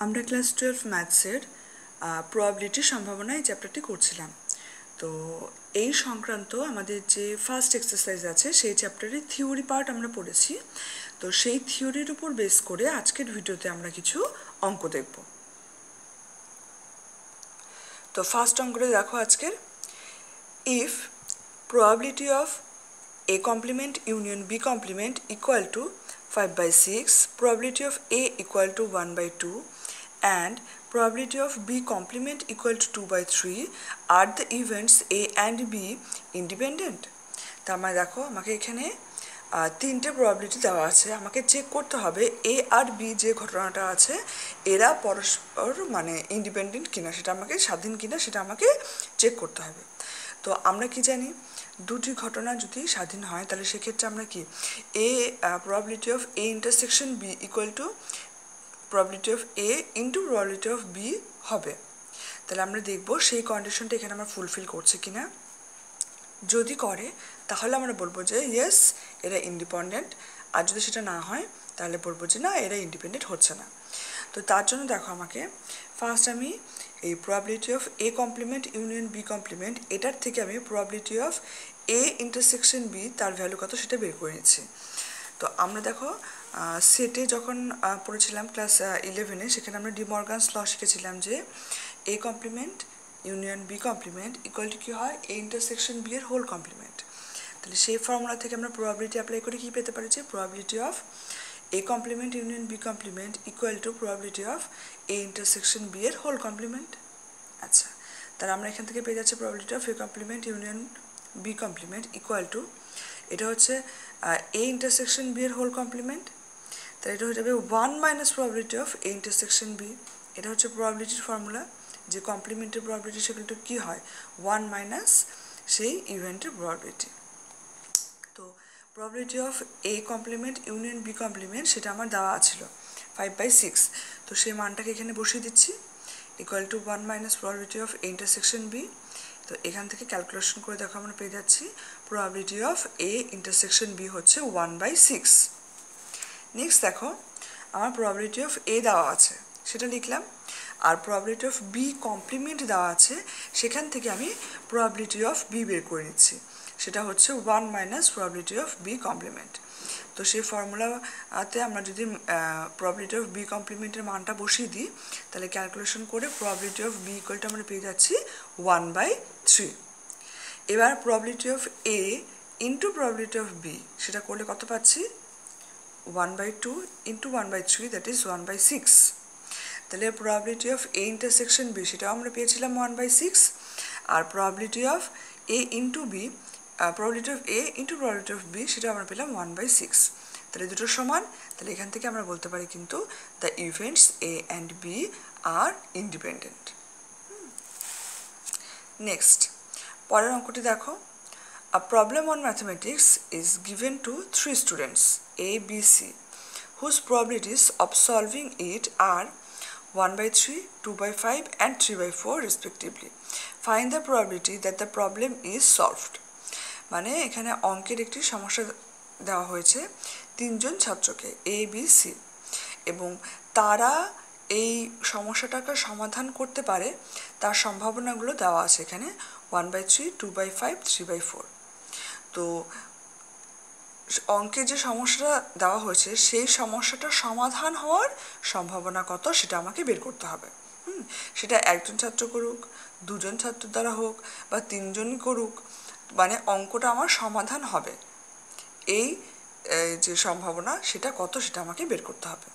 আমরা class 12 ম্যাথসের probability সম্ভাবনা এই চ্যাপ্টারটি করছিলাম। তো এই সংক্রান্ত আমাদের যে ফার্স্ট এক্সারসাইজ আছে সেই চ্যাপ্টারের থিওরি পার্ট আমরা পড়েছি। তো সেই থিওরির উপর বেস করে আজকের ভিডিওতে আমরা কিছু অঙ্ক দেখব। তো ফার্স্ট অঙ্কটা দেখো আজকের, if probability of A complement union B complement equal to 5/6, probability of A equal to 1/2 and probability of B complement equal to 2/3 are the events A and B independent? তার মানে দেখো আমাকে এখানে তিনটে প্রবাবিলিটি দেওয়া আছে, আমাকে চেক করতে হবে এ আর বি যে ঘটনাটা আছে এরা পরস্পর মানে ইন্ডিপেন্ডেন্ট কিনা, সেটা আমাকে স্বাধীন কিনা সেটা আমাকে চেক করতে হবে। তো আমরা কি জানি, দুটি ঘটনা যদি স্বাধীন হয় তাহলে সেক্ষেত্রে আমরা কি এ probability of A intersection B equal to probability of A into probability of B হবে। তাহলে আমরা দেখব সেই কন্ডিশনটা এখানে আমরা ফুলফিল করছে কিনা। যদি করে তাহলে আমরা বলবো যে ইয়েস এরা ইন্ডিপেন্ডেন্ট, আর যদি সেটা না হয় তাহলে বলবো যে না এরা ইন্ডিপেন্ডেন্ট হচ্ছে না। তো তার জন্য দেখো আমাকে ফার্স্ট আমি এই probability of A complement union B complement এটার থেকে আমি probability of A intersection B তার ভ্যালু কত সেটা বের করে নিচ্ছি। তো আমরা দেখো সেটে যখন পড়েছিলাম ক্লাস 11-এ সেখানে আমরা ডি মর্গানস ল শিখেছিলাম যে A complement union B complement equal to কী হয় এ ইন্টারসেকশন বি এর হোল কমপ্লিমেন্ট। তাহলে সেই ফর্মুলা থেকে আমরা প্রবাবিলিটি অ্যাপ্লাই করে কী পেতে পারি যে probability of A complement union B complement equal to probability of A intersection B এর whole complement। আচ্ছা, তাহলে আমরা এখান থেকে পেয়ে যাচ্ছি probability of A complement union B complement equal to এটা হচ্ছে A intersection B এর whole complement, তাহলে এটা হয়ে যাবে 1 minus probability of A intersection B। এটা হচ্ছে probability ফর্মুলা, যে কমপ্লিমেন্টের probability সেগুলো কি হয় 1 minus সেই ইভেন্টের probability। তো probability of A complement union B complement সেটা আমার দেওয়া ছিল 5/6, তো সেই মানটাকে এখানে বসিয়ে দিচ্ছি equal to 1 minus probability of A intersection B। তো এখান থেকে ক্যালকুলেশন করে দেখো আমরা পেয়ে যাচ্ছি probability of A intersection B হচ্ছে 1/6। নেক্সট দেখো আমার probability of A দেওয়া আছে সেটা লিখলাম, আর probability of B complement দেওয়া আছে সেখান থেকে আমি probability of B বের করে নিচ্ছি, সেটা হচ্ছে 1 minus probability of B complement. তো সেই ফর্মুলাতে আমরা যদি প্রবাবিলিটি অফ বি কমপ্লিমেন্টের মানটা বসিয়ে দিই তাহলে ক্যালকুলেশন করে প্রবাবিলিটি অফ বি ইকুয়ালটা আমরা পেয়ে যাচ্ছি 1/3। এবার probability of A into probability of B সেটা করলে কত পাচ্ছি 1/2 ইন্টু 1/3 দ্যাট ইজ 1/6। তাহলে probability of A intersection B সেটাও আমরা পেয়েছিলাম 1/6, আর probability of A into B probability of A into probability of B সেটা আমরা পেলাম 1/6। তাহলে দুটো সমান, তাহলে এখান থেকে আমরা বলতে পারি কিন্তু the events A and B are independent। Next পরের অঙ্কটি দেখো, a problem on mathematics is given to 3 students A, B, C whose probabilities of solving it are 1/3, 2/5 and 3/4 respectively. Find the probability that the problem is solved। মানে এখানে অঙ্কের একটি সমস্যা দেওয়া হয়েছে তিনজন ছাত্রকে এ বি সি, এবং তারা এই সমস্যাটাকে সমাধান করতে পারে তার সম্ভাবনাগুলো দেওয়া আছে এখানে 1/3, 2/5, 3/4। তো অঙ্কে যে সমস্যাটা দেওয়া হয়েছে সেই সমস্যাটা সমাধান হওয়ার সম্ভাবনা কত সেটা আমাকে বের করতে হবে। সেটা একজন ছাত্র করুক, দুজন ছাত্র দ্বারা হোক বা তিনজনই করুক, মানে অঙ্কটা আমার সমাধান হবে এই যে সম্ভাবনা সেটা কত সেটা আমাকে বের করতে হবে।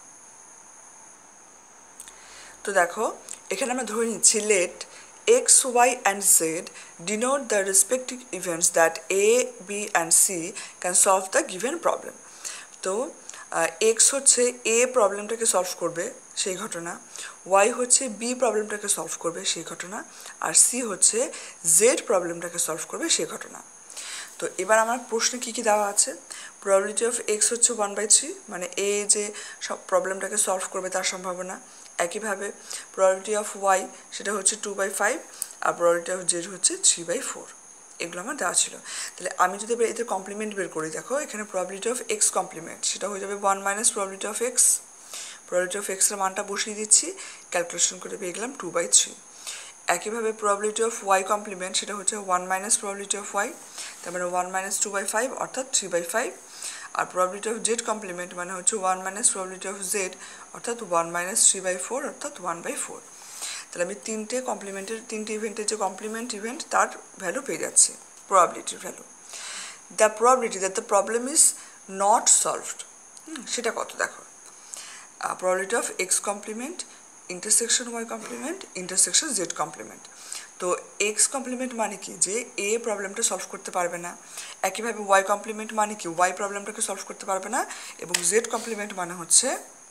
তো দেখো এখানে আমরা ধরে নিচ্ছি let x, y and z denote the respective events that A, B and C can solve the given problem। তো x হচ্ছে A প্রবলেমটাকে সলভ করবে সেই ঘটনা, y হচ্ছে B প্রবলেমটাকে সলভ করবে সেই ঘটনা, আর C হচ্ছে Z প্রবলেমটাকে সলভ করবে সেই ঘটনা। তো এবার আমার প্রশ্নে কী কী দেওয়া আছে, প্রবাবিলিটি অফ x হচ্ছে 1/3 মানে A যে সব প্রবলেমটাকে সলভ করবে তার সম্ভাবনা, একইভাবে প্রবাবিলিটি অফ y সেটা হচ্ছে 2/5 আর প্রবাবিলিটি অফ z হচ্ছে 3/4। এগুলো আমার দেওয়া ছিল। তাহলে আমি যদি এবার এদের কমপ্লিমেন্ট বের করি, দেখো এখানে প্রবাবিলিটি অফ x কমপ্লিমেন্ট সেটা হয়ে যাবে 1 minus probability of x, probability of এক্সের মানটা বসিয়ে দিচ্ছি, ক্যালকুলেশন করে পেয়ে গেলাম 2/3। একইভাবে প্রবাবিলিটি অফ ওয়াই কমপ্লিমেন্ট সেটা হচ্ছে 1 মাইনাস প্রবাবিলিটি অফ ওয়াই, তার মানে 1 মাইনাস 2/5 অর্থাৎ 3/5। আর প্রবাবিলিটি অফ জেড কমপ্লিমেন্ট মানে হচ্ছে 1 মাইনাস প্রবাবিলিটি অফ জেড অর্থাৎ 1 মাইনাস 3/4 অর্থাৎ 1/4। তাহলে আমি তিনটে ইভেন্টের যে কমপ্লিমেন্ট ইভেন্ট তার ভ্যালু পেয়ে যাচ্ছি, প্রবাবিলিটির value. The probability that the problem is not solved, সেটা কত দেখো, probability of X complement intersection Y complement intersection Z complement. তো এক্স কমপ্লিমেন্ট মানে কি, যে এ প্রবলেমটা সলভ করতে পারবে না। একইভাবে ওয়াই কমপ্লিমেন্ট মানে কি, ওয়াই প্রবলেমটাকে সলভ করতে পারবে না। এবং জেড কমপ্লিমেন্ট মানে হচ্ছে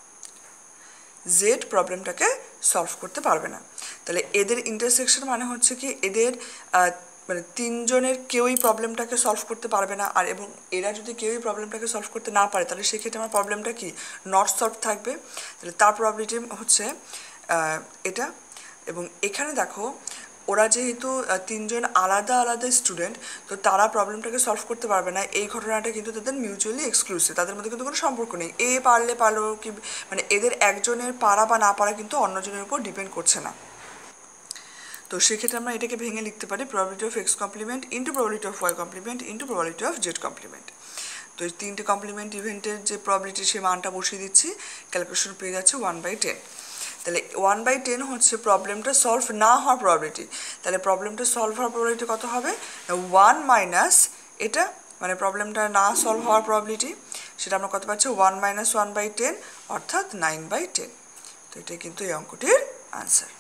জেড প্রবলেমটাকে সলভ করতে পারবে না। তাহলে এদের ইন্টারসেকশন মানে হচ্ছে কি, এদের মানে তিনজনের কেউই প্রবলেমটাকে সলভ করতে পারবে না, আর এবং এরা যদি কেউই প্রবলেমটাকে সলভ করতে না পারে তাহলে সেক্ষেত্রে আমার প্রবলেমটা কি, নট সলভ থাকবে। তাহলে তার প্রবাবিলিটি হচ্ছে এটা। এবং এখানে দেখো ওরা যেহেতু তিনজন আলাদা আলাদা স্টুডেন্ট, তো তারা প্রবলেমটাকে সলভ করতে পারবে না, এই ঘটনাটা কিন্তু তাদের মিউচুয়ালি এক্সক্লুসিভ, তাদের মধ্যে কিন্তু কোনো সম্পর্ক নেই। এ পারলো কি, মানে এদের একজনের পারা বা না পারা কিন্তু অন্যজনের উপর ডিপেন্ড করছে না। তো সেক্ষেত্রে আমরা এটাকে ভেঙে লিখতে পারি probability of X complement into probability of Y complement into probability of Z complement. তো এই তিনটে কমপ্লিমেন্ট ইভেন্টের যে প্রবাবিলিটি সেই মানটা বসিয়ে দিচ্ছি, ক্যালকুলেশন পেয়ে যাচ্ছে 1/10। তাহলে 1/10 হচ্ছে প্রবলেমটা সলভ না হওয়ার প্রবাবিলিটি। তাহলে প্রবলেমটা সলভ হওয়ার প্রবাবিলিটি কত হবে, 1 মাইনাস এটা মানে প্রবলেমটা না সলভ হওয়ার প্রবাবিলিটি, সেটা আমরা কত পাচ্ছি 1 মাইনাস 1/10 অর্থাৎ 9/10। তো এটাই কিন্তু এই অঙ্কটির আনসার।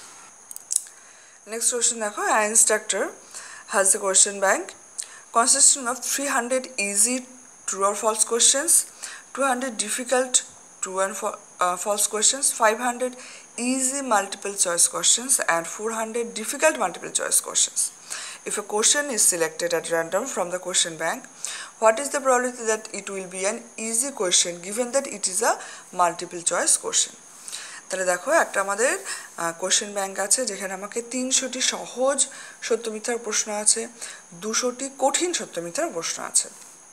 Next question দেখো, an instructor has a question bank consisting of 300 easy true or false questions, 200 difficult true and false questions, 500 easy multiple choice questions and 400 difficult multiple choice questions. If a question is selected at random from the question bank, what is the probability that it will be an easy question given that it is a multiple choice question? তাহলে দেখো একটা আমাদের question bank আছে যেখানে আমাকে 300টি সহজ সত্য মিথ্যার প্রশ্ন আছে, 200টি কঠিন সত্য মিথ্যার প্রশ্ন আছে,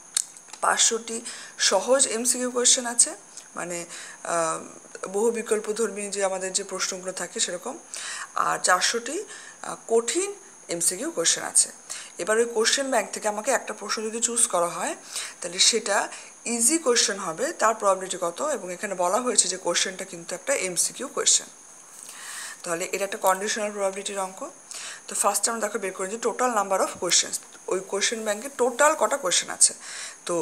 500টি সহজ এমসিকিউ কোশ্চেন আছে, মানে বহু বিকল্পধর্মী যে আমাদের যে প্রশ্নগুলো থাকে সেরকম, আর 400টি কঠিন এমসিকিউ কোশ্চেন আছে। এবার ওই কোশ্চেন ব্যাংক থেকে আমাকে একটা প্রশ্ন যদি চুজ করা হয় তাহলে সেটা ইজি কোশ্চেন হবে, তার প্রবাবিলিটি কত, এবং এখানে বলা হয়েছে যে কোশ্চেনটা কিন্তু একটা এমসিকিউ কোশ্চেন। তাহলে এটা একটা কন্ডিশনাল প্রবাবিলিটির অঙ্ক। তো ফার্স্টে আমরা দেখো বের করি যে টোটাল নাম্বার অফ কোশ্চেন, ওই কোশ্চেন ব্যাংকে টোটাল কটা কোশ্চেন আছে। তো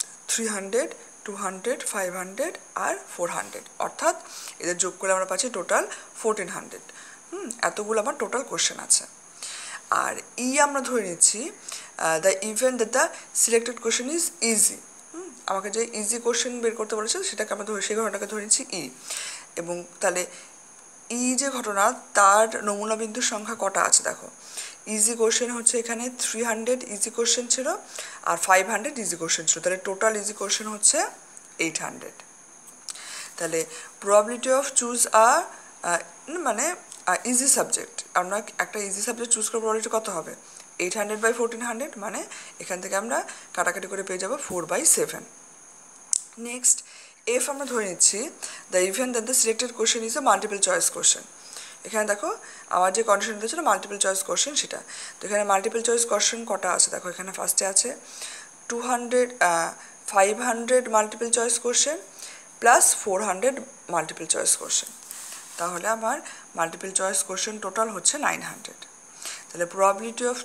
300, 200, 500 আর 400, অর্থাৎ এদের যোগ করে আমরা পাচ্ছি টোটাল 1400। এতগুলো আমার টোটাল কোশ্চেন আছে। আর আমরা ধরে নিচ্ছি the event that the selected question is easy. আমাকে যে ইজি কোশ্চেন বের করতে বলেছে সেটাকে আমরা সেই ঘটনাটাকে ধরে নিচ্ছি এবং তাহলে যে ঘটনা তার নমুনা বিন্দুর সংখ্যা কটা আছে দেখো, ইজি কোশ্চেন হচ্ছে এখানে 300 ইজি কোশ্চেন ছিল আর 500 ইজি কোশ্চেন ছিল, তাহলে টোটাল ইজি কোশ্চেন হচ্ছে 800। তাহলে প্রবাবিলিটি অফ চুজ মানে ইজি সাবজেক্ট, আমরা একটা ইজি সাবজেক্ট চুজ করার প্রবাবিলিটি কত হবে, 800/1400, মানে এখান থেকে আমরা কাটাকাটি করে পেয়ে যাব 4/7। নেক্সট এফ আমরা ধরে নিচ্ছি the event that the selected question is a multiple choice question. এখানে দেখো আমার যে কন্ডিশনটা ছিল মাল্টিপল চয়েস কোশ্চেন সেটা, তো এখানে মাল্টিপল চয়েস কোশ্চেন কটা আছে দেখো, এখানে ফার্স্টে আছে 500 multiple choice question plus 400 multiple choice question, তাহলে আমার মাল্টিপল চয়েস কোশ্চেন টোটাল হচ্ছে 900। তাহলে probability of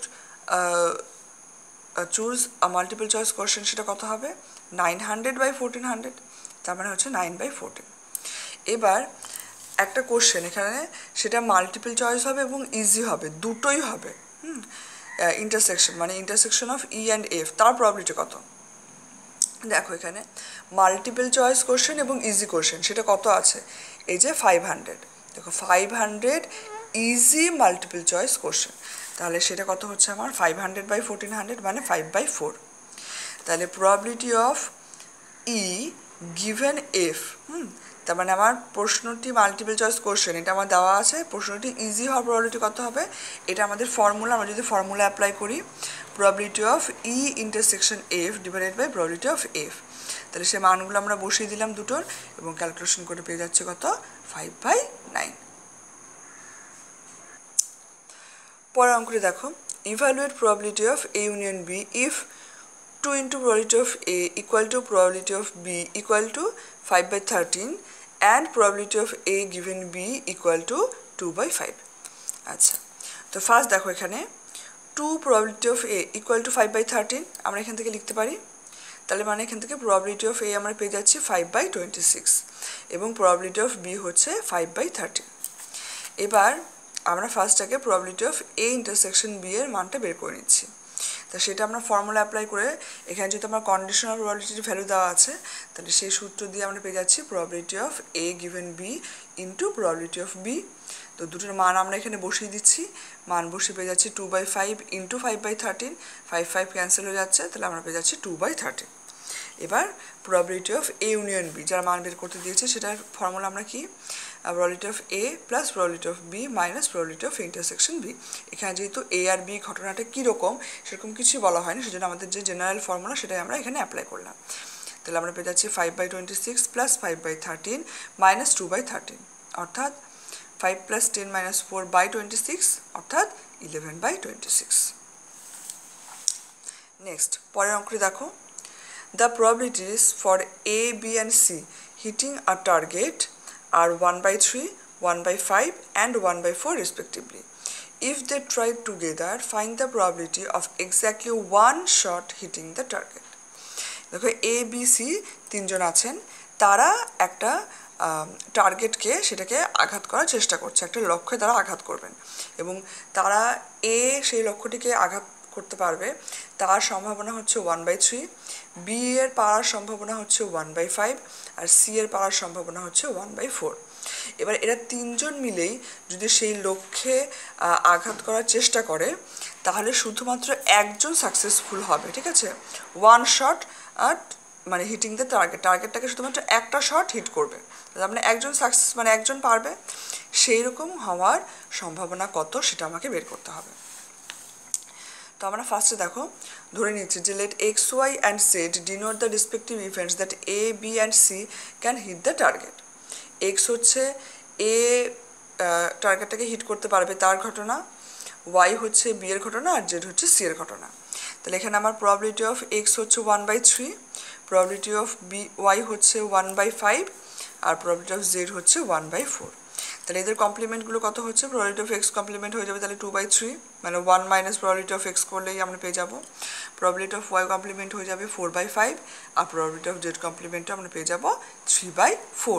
choose multiple choice question সেটা কত হবে, 900/1400, তার মানে হচ্ছে 9/14। এবার একটা কোশ্চেন এখানে সেটা মাল্টিপল চয়েস হবে এবং ইজি হবে, দুটোই হবে। ইন্টারসেকশন মানে intersection of E and F, তার প্রবাবিলিটি কত, দেখো এখানে মাল্টিপল চয়েস কোশ্চেন এবং ইজি কোশ্চেন সেটা কত আছে, এই যে 500, দেখো 500 ইজি মাল্টিপল চয়েস কোশ্চেন, তাহলে সেটা কত হচ্ছে আমার 500/1400 মানে 5/4। তাহলে probability of E given F, তার মানে আমার প্রশ্নটি মাল্টিপল চয়েস কোশ্চেন, এটা আমার দেওয়া আছে, প্রশ্নটি ইজি হওয়ার প্রবাবিলিটি কত হবে, এটা আমাদের ফর্মুলা, আমরা যদি ফর্মুলা অ্যাপ্লাই করি probability of E intersection F divided by probability of F, তাহলে সেই মানগুলো আমরা বসিয়ে দিলাম দুটোর এবং ক্যালকুলেশন করে পেয়ে যাচ্ছে কত 5/9। পরের অঙ্কটি দেখো, evaluate probability of A union B if 2 into probability of A equal to probability of B equal to 5/13 and probability of A given B equal to 2/5। আচ্ছা, তো ফার্স্ট দেখো এখানে 2 probability of A equal to 5/13 আমরা এখান থেকে লিখতে পারি। তাহলে মানে এখান থেকে probability of A আমরা পেয়ে যাচ্ছি 5/26 এবং probability of B হচ্ছে 5/13। এবার আমরা ফার্স্টটাকে probability of A intersection B এর মানটা বের করে নিচ্ছি। তা সেটা আমরা ফর্মুলা অ্যাপ্লাই করে এখানে যেহেতু আমার কন্ডিশনাল প্রবাবিলিটির ভ্যালু দেওয়া আছে তাহলে সেই সূত্র দিয়ে আমরা পেয়ে যাচ্ছি probability of A given B into probability of B। তো দুটোর মান আমরা এখানে বসিয়ে দিচ্ছি, মান বসিয়ে পেয়ে যাচ্ছি 2/5 into 5/13, 5 ক্যান্সেল হয়ে যাচ্ছে, তাহলে আমরা পেয়ে যাচ্ছি 2/13। এবার probability of A union B যার মান বের করতে দিয়েছে সেটার ফর্মুলা আমরা কি, probability of A plus probability of B minus probability of intersection B। এখানে যেহেতু A আর B ঘটনাটা কীরকম সেরকম কিছুই বলা হয়নি, সেজন্য আমাদের যে জেনারেল ফর্মুলা সেটাই আমরা এখানে অ্যাপ্লাই করলাম। তাহলে আমরা পেয়ে যাচ্ছি 5/26 plus 5/13 minus 2/13 অর্থাৎ 5 plus 10 minus 4/26 অর্থাৎ 11/26। নেক্সট পরের অঙ্কটি দেখো, the probabilities for A, B and C hitting a target are 1/3, 1/5 and 1/4 respectively. If they try together, find the probability of exactly one shot hitting the target. দেখো A, B, C তিনজন আছেন, তারা একটা টার্গেটকে সেটাকে আঘাত করার চেষ্টা করছে, একটা লক্ষ্যে তারা আঘাত করবেন এবং তারা A সেই লক্ষ্যটিকে আঘাত করতে পারবে তার সম্ভাবনা হচ্ছে 1/3, B এর পাওয়ার সম্ভাবনা হচ্ছে 1/5 আর C এর পাওয়ার সম্ভাবনা হচ্ছে 1/4। এবার এরা তিনজন মিলেই যদি সেই লক্ষ্যে আঘাত করার চেষ্টা করে তাহলে শুধুমাত্র একজন সাকসেসফুল হবে, ঠিক আছে, ওয়ান শট আর মানে হিটিং দ্য টার্গেটটাকে শুধুমাত্র একটা শট হিট করবে, তাহলে মানে একজন সাকসেস মানে একজন পারবে, সেই রকম হওয়ার সম্ভাবনা কত সেটা আমাকে বের করতে হবে। তো আমরা ফার্স্টে দেখো ধরে নিচ্ছি যে let X Y and Z denote the respective events that A B and C can hit the target. X হচ্ছে এ টার্গেটটাকে হিট করতে পারবে তার ঘটনা, ওয়াই হচ্ছে বি এর ঘটনা আর জেড হচ্ছে সি এর ঘটনা। তাহলে এখানে আমার প্রবাবিলিটি অফ এক্স হচ্ছে 1/3, প্রবাবিলিটি অফ বি ওয়াই হচ্ছে 1/5 আর প্রবাবিলিটি অফ জেড হচ্ছে 1/4। তাহলে এদের কমপ্লিমেন্টগুলো কত হচ্ছে, প্রবাবিলিটি অফ এক্স কমপ্লিমেন্ট হয়ে যাবে তাহলে 2/3 মানে 1 মাইনাস প্রবাবিলিটি অফ এক্স করলেই আমরা পেয়ে যাবো, প্রবাবিলিটি অফ ওয়াই কমপ্লিমেন্ট হয়ে যাবে 4/5 আর প্রবাবিলিটি অফ জেড কমপ্লিমেন্টটা আমরা পেয়ে যাবো 3/4।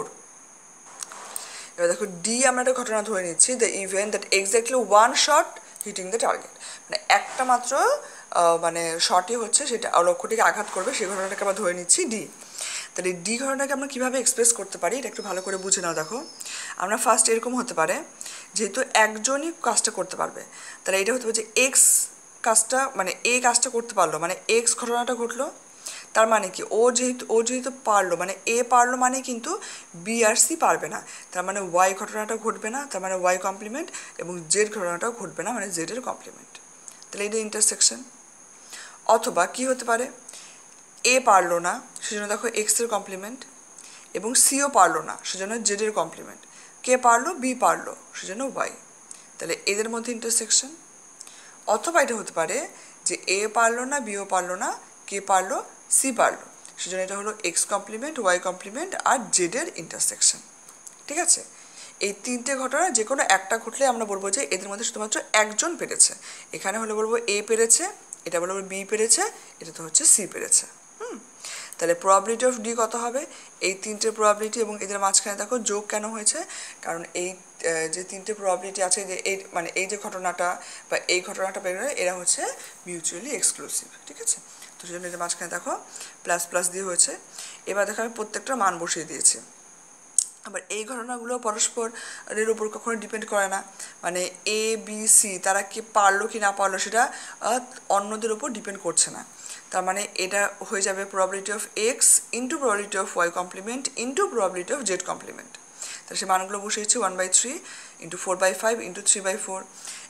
এবার দেখো ডি আমরা একটা ঘটনা ধরে নিচ্ছি, the event that exactly one shot hitting the target, মানে একটা মাত্র মানে শটই হচ্ছে সেটা লক্ষ্যটিকে আঘাত করবে, সেই ঘটনাটাকে আমরা ধরে নিচ্ছি ডি। তাহলে ডি ঘটনাটাকে আমরা কীভাবে এক্সপ্রেস করতে পারি এটা একটু ভালো করে বুঝে নাও। দেখো আমরা ফার্স্ট এরকম হতে পারে যেহেতু একজনই কাজটা করতে পারবে তাহলে এটা হতে পারে যে এক্স কাজটা মানে এ কাজটা করতে পারলো মানে এক্স ঘটনাটা ঘটলো, তার মানে কি ও যেহেতু পারলো মানে এ পারলো মানে কিন্তু বি আর সি পারবে না, তার মানে ওয়াই ঘটনাটা ঘটবে না, তার মানে ওয়াই কমপ্লিমেন্ট এবং জেড ঘটনাটাও ঘটবে না মানে জেডের কমপ্লিমেন্ট। তাহলে এটা ইন্টারসেকশন। অথবা কি হতে পারে, এ পারলো না সেজন্য দেখো এক্সের কমপ্লিমেন্ট এবং সিও পারলো না সেজন্য জেডের কমপ্লিমেন্ট, কে পারলো বি পারলো সেজন্য ওয়াই, তাহলে এদের মধ্যে ইন্টারসেকশন। অথবা এটা হতে পারে যে এ পারলো না বিও পারলো না কে পারলো সি পারলো সেজন্য এটা হলো এক্স কমপ্লিমেন্ট ওয়াই কমপ্লিমেন্ট আর জেডের ইন্টারসেকশন, ঠিক আছে। এই তিনটে ঘটনা যে কোনো একটা ঘটলে আমরা বলবো যে এদের মধ্যে শুধুমাত্র একজন পেরেছে, এখানে হলে বলবো এ পেরেছে, এটা বলবো বি পেরেছে, এটা তো হচ্ছে সি পেরেছে। তাহলে প্রবাবিলিটি অফ ডি কত হবে, এই তিনটে প্রবাবিলিটি এবং এদের মাঝখানে দেখো যোগ কেন হয়েছে, কারণ এই যে তিনটে প্রবাবিলিটি আছে যে এই মানে এই যে ঘটনাটা বা এই ঘটনাটা বেরোয় এরা হচ্ছে মিউচুয়ালি এক্সক্লুসিভ, ঠিক আছে। তো সেই জন্য এদের মাঝখানে দেখো প্লাস প্লাস দিয়ে হয়েছে। এবার দেখো আমি প্রত্যেকটা মান বসিয়ে দিয়েছি। আবার এই ঘটনাগুলো পরস্পরের উপর কখনো ডিপেন্ড করে না, মানে এ বি সি তারা কি পারলো কি না পারলো সেটা অন্যদের উপর ডিপেন্ড করছে না, তার মানে এটা হয়ে যাবে probability of X into probability of Y complement into probability of Z complement. তাহলে সেই মানগুলো বসিয়েছি 1/3 ইন্টু 4/5 ইন্টু 3/4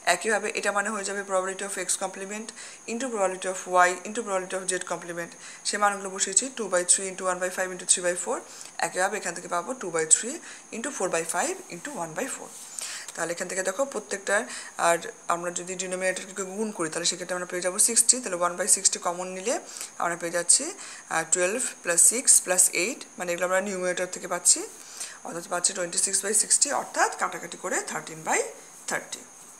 একইভাবে এটা মানে হয়ে যাবে probability of X complement into probability of Y into probability of Z complement. সে মানগুলো বসিয়েছি 2/3 ইন্টু 1/5 ইন্টু 3/4। একইভাবে এখান থেকে পাবো 2/3 ইন্টু 4/5 ইন্টু 1/4। তাহলে এখান থেকে দেখো প্রত্যেকটার, আর আমরা যদি ডিনোমিনেটরকে গুণ করি তাহলে সেক্ষেত্রে আমরা পেয়ে যাবো 60। তাহলে 1/60 কমন নিলে আমরা পেয়ে যাচ্ছি 12 + 6 + 8, মানে এগুলো আমরা নিউমিনেটর থেকে পাচ্ছি, অর্থাৎ পাচ্ছি 26/60, অর্থাৎ কাটাকাটি করে 13/30।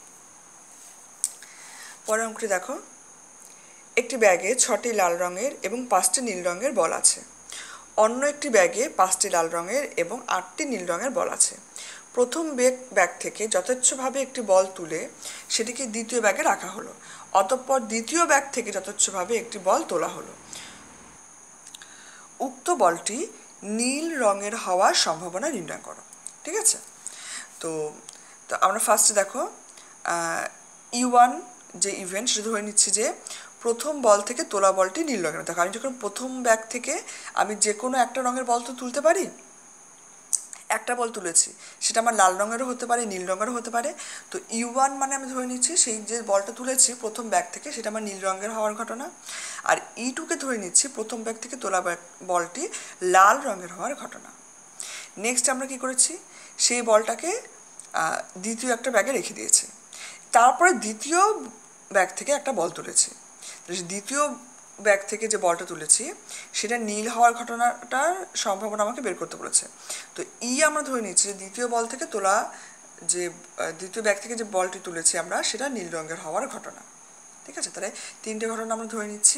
পরের অঙ্কটি দেখো, একটি ব্যাগে 6টি লাল রঙের এবং 5টি নীল রঙের বল আছে। অন্য একটি ব্যাগে 5টি লাল রঙের এবং 8টি নীল রঙের বল আছে। প্রথম ব্যাগ থেকে যথেচ্ছভাবে একটি বল তুলে সেটিকে দ্বিতীয় ব্যাগে রাখা হলো, অতঃপর দ্বিতীয় ব্যাগ থেকে যথেচ্ছভাবে একটি বল তোলা হলো। উক্ত বলটি নীল রঙের হওয়ার সম্ভাবনা নির্ণয় করো। ঠিক আছে, তো আমরা ফার্স্টে দেখো E1 যে ইভেন্ট, সেটা ধরে নিচ্ছি যে প্রথম বল থেকে তোলা বলটি নীল রঙের। দেখো আমি যখন প্রথম ব্যাগ থেকে আমি যে কোনো একটা রঙের বল তো তুলতে পারি, একটা বল তুলেছি, সেটা আমার লাল রঙেরও হতে পারে, নীল রঙেরও হতে পারে। তো E1 মানে আমি ধরে নিচ্ছি সেই যে বলটা তুলেছি প্রথম ব্যাগ থেকে সেটা আমার নীল রঙের হওয়ার ঘটনা। আর E2কে ধরে নিচ্ছি প্রথম ব্যাগ থেকে তোলা বলটি লাল রঙের হওয়ার ঘটনা। নেক্সট আমরা কি করেছি, সেই বলটাকে দ্বিতীয় একটা ব্যাগে রেখে দিয়েছি, তারপরে দ্বিতীয় ব্যাগ থেকে একটা বল তুলেছি। দ্বিতীয় ব্যাগ থেকে যে বলটা তুলেছি সেটা নীল হওয়ার ঘটনাটার সম্ভাবনা আমাকে বের করতে বলেছে। তো আমরা ধরে নিচ্ছি যে দ্বিতীয় বল থেকে তোলা, যে দ্বিতীয় ব্যাগ থেকে যে বলটি তুলেছি আমরা, সেটা নীল রঙের হওয়ার ঘটনা। ঠিক আছে, তাহলে 3টে ঘটনা আমরা ধরে নিচ্ছি।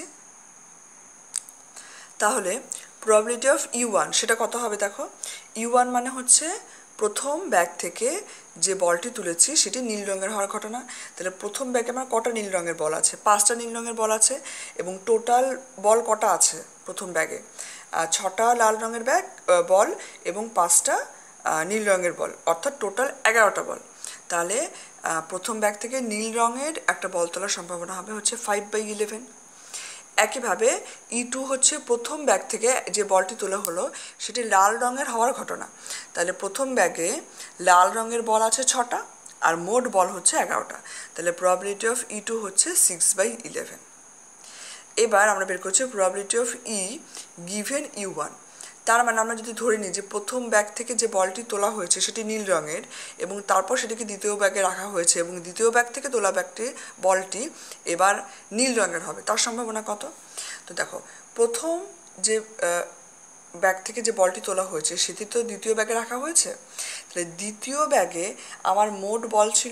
তাহলে প্রবাবিলিটি অফ E1 সেটা কত হবে দেখো, E1 মানে হচ্ছে প্রথম ব্যাগ থেকে যে বলটি তুলেছি সেটি নীল রঙের হওয়ার ঘটনা। তাহলে প্রথম ব্যাগে আমার কটা নীল রঙের বল আছে, 5টা নীল রঙের বল আছে, এবং টোটাল বল কটা আছে প্রথম ব্যাগে, 6টা লাল রঙের বল এবং 5টা নীল রঙের বল, অর্থাৎ টোটাল 11টা বল। তাহলে প্রথম ব্যাগ থেকে নীল রঙের একটা বল তোলার সম্ভাবনা হবে হচ্ছে 5/11। একইভাবে E2 হচ্ছে প্রথম ব্যাগ থেকে যে বলটি তোলা হলো সেটি লাল রঙের হওয়ার ঘটনা। তাহলে প্রথম ব্যাগে লাল রঙের বল আছে 6টা আর মোট বল হচ্ছে 11টা। তাহলে প্রবাবিলিটি অফ E2 হচ্ছে 6/11। এবার আমরা বের করছি probability of E given E1। তার মানে আমরা যদি ধরে নিই যে প্রথম ব্যাগ থেকে যে বলটি তোলা হয়েছে সেটি নীল রঙের এবং তারপর সেটিকে দ্বিতীয় ব্যাগে রাখা হয়েছে এবং দ্বিতীয় ব্যাগ থেকে তোলা বলটি এবার নীল রঙের হবে, তার সম্ভাবনা কত? তো দেখো প্রথম যে ব্যাগ থেকে যে বলটি তোলা হয়েছে সেটি তো দ্বিতীয় ব্যাগে রাখা হয়েছে। তাহলে দ্বিতীয় ব্যাগে আমার মোট বল ছিল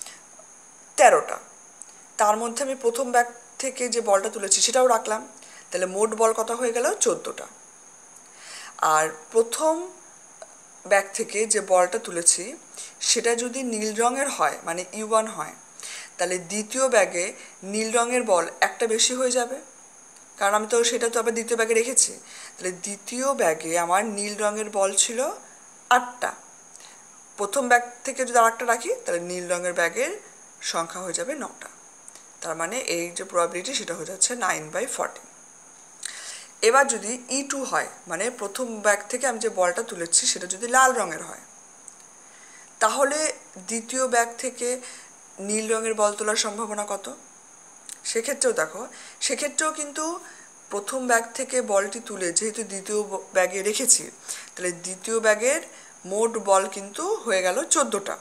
13টা, তার মধ্যে আমি প্রথম ব্যাগ থেকে যে বলটা তুলেছি সেটাও রাখলাম, তাহলে মোট বল কত হয়ে গেল 14টা। আর প্রথম ব্যাগ থেকে যে বলটা তুলেছি সেটা যদি নীল রঙের হয় মানে E1 হয়, তাহলে দ্বিতীয় ব্যাগে নীল রঙের বল একটা বেশি হয়ে যাবে, কারণ আমি তো সেটা তো আবার দ্বিতীয় ব্যাগে রেখেছি। তাহলে দ্বিতীয় ব্যাগে আমার নীল রঙের বল ছিল 8টা, প্রথম ব্যাগ থেকে যদি আরেকটা রাখি তাহলে নীল রঙের ব্যাগের সংখ্যা হয়ে যাবে 9টা। তার মানে এই যে প্রবাবিলিটি সেটা হয়ে যাচ্ছে 9/14। এবার যদি E2 হয় মানে প্রথম ব্যাগ থেকে আমি যে বলটা তুলেছি সেটা যদি লাল রঙের হয়, তাহলে দ্বিতীয় ব্যাগ থেকে নীল রঙের বল তোলার সম্ভাবনা কত? সেক্ষেত্রেও দেখো, সেক্ষেত্রেও কিন্তু প্রথম ব্যাগ থেকে বলটি তুলে যেহেতু দ্বিতীয় ব্যাগে রেখেছি, তাহলে দ্বিতীয় ব্যাগের মোট বল কিন্তু হয়ে গেল 14টা।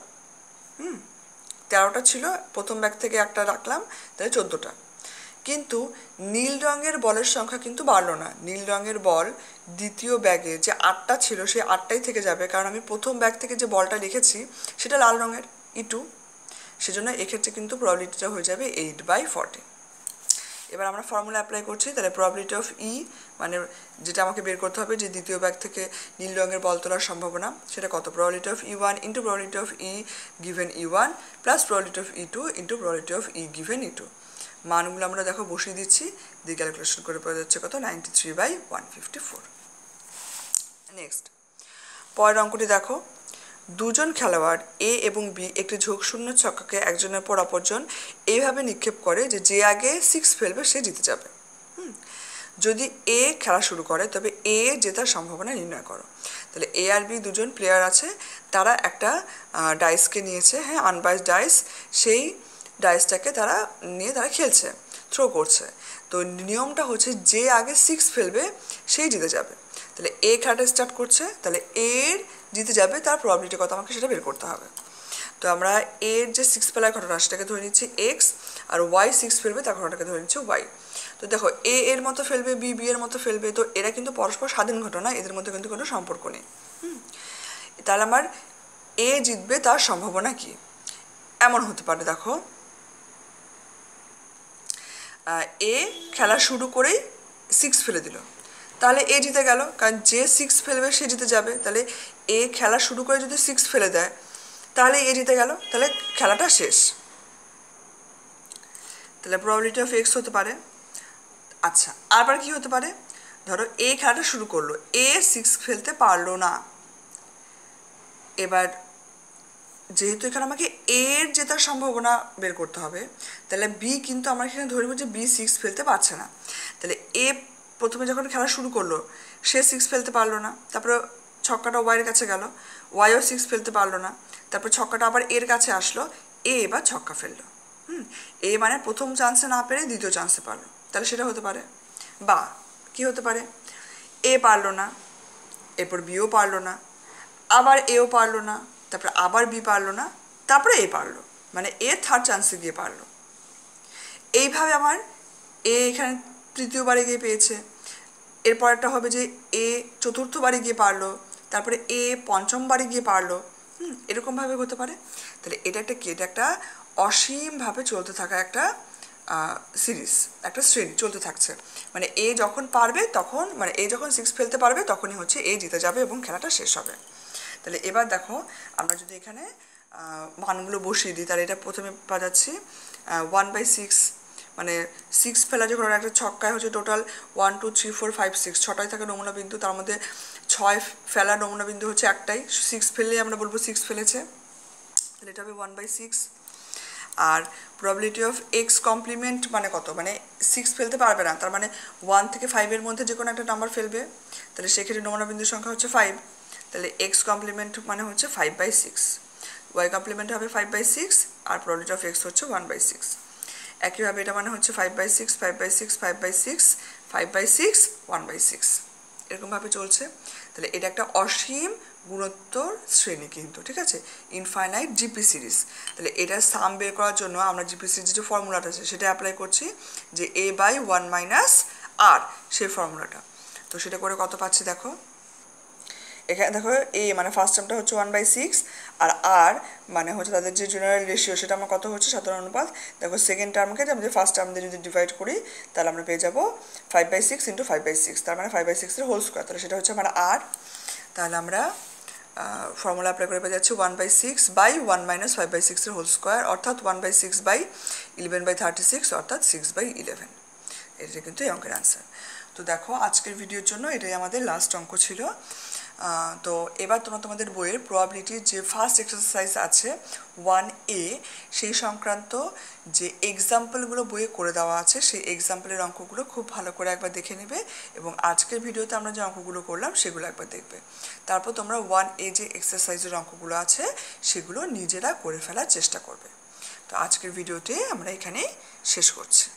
13টা ছিল, প্রথম ব্যাগ থেকে একটা রাখলাম, তাহলে 14টা। কিন্তু নীল রঙের বলের সংখ্যা কিন্তু বাড়লো না, নীল রঙের বল দ্বিতীয় ব্যাগে যে 8টা ছিল সেই 8টাই থেকে যাবে, কারণ আমি প্রথম ব্যাগ থেকে যে বলটা রেখেছি সেটা লাল রঙের E2, সেজন্য এক্ষেত্রে কিন্তু প্রবাবিলিটিটা হয়ে যাবে 8/14। এবার আমরা ফর্মুলা অ্যাপ্লাই করছি, তাহলে প্রবাবিলিটি অফ E মানে যেটা আমাকে বের করতে হবে যে দ্বিতীয় ব্যাগ থেকে নীল রঙের বল তোলার সম্ভাবনা সেটা কত, probability of E1 into probability of E given E1 plus probability of E2 into probability of E given E2। মানগুলো আমরা দেখো বসিয়ে দিচ্ছি, দিয়ে ক্যালকুলেশন করে পাওয়া যাচ্ছে কত, 93/154। নেক্সট পরের অঙ্কটি দেখো, দুজন খেলোয়াড় A এবং B একটি ঝোঁকশূন্য ছক্কাকে একজনের পর অপরজন এইভাবে নিক্ষেপ করে যে আগে 6 ফেলবে সে জিতে যাবে। যদি A খেলা শুরু করে তবে A জেতার সম্ভাবনা নির্ণয় করো। তাহলে A আর B দুজন প্লেয়ার আছে, তারা একটা ডাইসকে নিয়েছে, হ্যাঁ আনবাইসড ডাইস, সেই ডাইসটাকে তারা নিয়ে তারা খেলছে, থ্রো করছে। তো নিয়মটা হচ্ছে যে আগে 6 ফেলবে সেই জিতে যাবে। তাহলে এ খেলাটা স্টার্ট করছে, তাহলে এর জিতে যাবে তার প্রবাবিলিটি কত আমাকে সেটা বের করতে হবে। তো আমরা এর যে 6 ফেলার ঘটনা সেটাকে ধরে নিচ্ছি এক্স, আর ওয়াই 6 ফেলবে তার ঘটনাটাকে ধরে নিচ্ছি ওয়াই। তো দেখো এ এর মতো ফেলবে, বি বি এর মতো ফেলবে, তো এরা কিন্তু পরস্পর স্বাধীন ঘটনা, এদের মধ্যে কিন্তু কোনো সম্পর্ক নেই। তাহলে আমার এ জিতবে তার সম্ভাবনা কি? এমন হতে পারে, দেখো এ খেলা শুরু করেই 6 ফেলে দিল, তাহলে এ জিতে গেল, কারণ যে 6 ফেলবে সে জিতে যাবে। তাহলে এ খেলা শুরু করে যদি 6 ফেলে দেয় তাহলে এ জিতে গেল, তাহলে খেলাটা শেষ। তাহলে প্রবাবিলিটি অফ এক্স হতে পারে। আচ্ছা, আবার কি হতে পারে? ধরো এ খেলাটা শুরু করলো, এ 6 ফেলতে পারলো না। এবার যেহেতু এখানে আমাকে এর জেতার সম্ভাবনা বের করতে হবে, তাহলে বি কিন্তু আমরা এখানে ধরবো যে বি 6 ফেলতে পারছে না। তাহলে এ প্রথমে যখন খেলা শুরু করলো সে 6 ফেলতে পারলো না, তারপরে ছক্কাটা ওয়াইয়ের কাছে গেল, ওয়াইও 6 ফেলতে পারলো না, তারপর ছক্কাটা আবার এর কাছে আসলো, এ এবার ছক্কা ফেললো। এ মানে প্রথম চান্সে না পেরে দ্বিতীয় চান্সে পারলো, তাহলে সেটা হতে পারে। বা কি হতে পারে, এ পারলো না, এরপর বিও পারলো না, আবার এও পারলো না, তারপরে আবার বি পারলো না, তারপরে এ পারলো, মানে এ থার্ড চান্সে গিয়ে পারলো। এইভাবে আমার এ এখানে তৃতীয়বারে গিয়ে পেয়েছে, এরপর একটা হবে যে এ চতুর্থবারে গিয়ে পারলো, তারপরে এ পঞ্চমবারে গিয়ে পারলো। এরকমভাবে হতে পারে। তাহলে এটা একটা কি, এটা একটা অসীমভাবে চলতে থাকা একটা সিরিজ, একটা শ্রেণী চলতে থাকছে। মানে এ যখন পারবে তখন, মানে এ যখন 6 ফেলতে পারবে তখনই হচ্ছে এ জিতে যাবে এবং খেলাটা শেষ হবে। তাহলে এবার দেখো আমরা যদি এখানে মানগুলো বসিয়ে দিই, তাহলে এটা প্রথমে বাজাচ্ছি 1/6, মানে 6 ফেলা যখন একটা ছক্কায় হচ্ছে টোটাল 1 2 3 4 5 6 ছটাই থাকে নমুনা বিন্দু, তার মধ্যে 6 ফেলা নমুনা বিন্দু হচ্ছে একটাই, 6 ফেললে আমরা বলবো 6 ফেলেছে, তাহলে এটা হবে 1/6। আর প্রবাবিলিটি অফ এক্স কমপ্লিমেন্ট মানে কত, মানে 6 ফেলতে পারবে না, তার মানে 1 থেকে 5-এর মধ্যে যে কোনো একটা নাম্বার ফেলবে, তাহলে সেক্ষেত্রে নমুনা বিন্দুর সংখ্যা হচ্ছে 5, তাহলে এক্স কমপ্লিমেন্ট মানে হচ্ছে 5/6, ওয়াই কমপ্লিমেন্ট হবে 5/6, আর প্রবাবিলিটি অফ এক্স হচ্ছে 1/6। একইভাবে এটা মানে হচ্ছে 5/6 5/6 5/6 5/6 1/6, এরকমভাবে চলছে। তাহলে এটা একটা অসীম গুণোত্তর শ্রেণী কিন্তু, ঠিক আছে, ইনফাইনাইট জিপি সিরিজ। তাহলে এটার সাম বের করার জন্য আমরা জিপি সিরিজের যে ফর্মুলাটা আছে সেটা অ্যাপ্লাই করছি, যে a/1 - r, সেই ফর্মুলাটা। তো সেটা করে কত পাচ্ছি দেখো, এখানে দেখো এ মানে ফার্স্ট টার্মটা হচ্ছে 1/6, আর আর মানে হচ্ছে তাদের যে জেনারেল রেশিও সেটা আমার কত হচ্ছে সাধারণ অনুপাত। দেখো সেকেন্ড টার্মকে আমাদের ফার্স্ট টার্ম দিয়ে যদি ডিভাইড করি তাহলে আমরা পেয়ে যাবো 5/6 × 5/6, তার মানে 5/6 এর হোল স্কোয়ার, তাহলে সেটা হচ্ছে আমার আর। তাহলে আমরা ফর্মুলা অ্যাপ্লাই করে পেয়ে যাচ্ছি 1/6/1 - 5/6 এর হোল স্কোয়ার, অর্থাৎ 1/6/11/36, অর্থাৎ 6/11। এটা কিন্তু এই অঙ্কের অ্যান্সার। তো দেখো আজকের ভিডিওর জন্য এটাই আমাদের লাস্ট অঙ্ক ছিল। তো এবার তোমাদের বইয়ের প্রবাবিলিটির যে ফার্স্ট এক্সারসাইজ আছে 1A, সেই সংক্রান্ত যে এক্সাম্পলগুলো বইয়ে করে দেওয়া আছে সেই এক্সাম্পলের অঙ্কগুলো খুব ভালো করে একবার দেখে নেবে, এবং আজকের ভিডিওতে আমরা যে অঙ্কগুলো করলাম সেগুলো একবার দেখবে। তারপর তোমরা 1A যে এক্সারসাইজের অঙ্কগুলো আছে সেগুলো নিজেরা করে ফেলার চেষ্টা করবে। তো আজকের ভিডিওটি আমরা এখানেই শেষ করছি।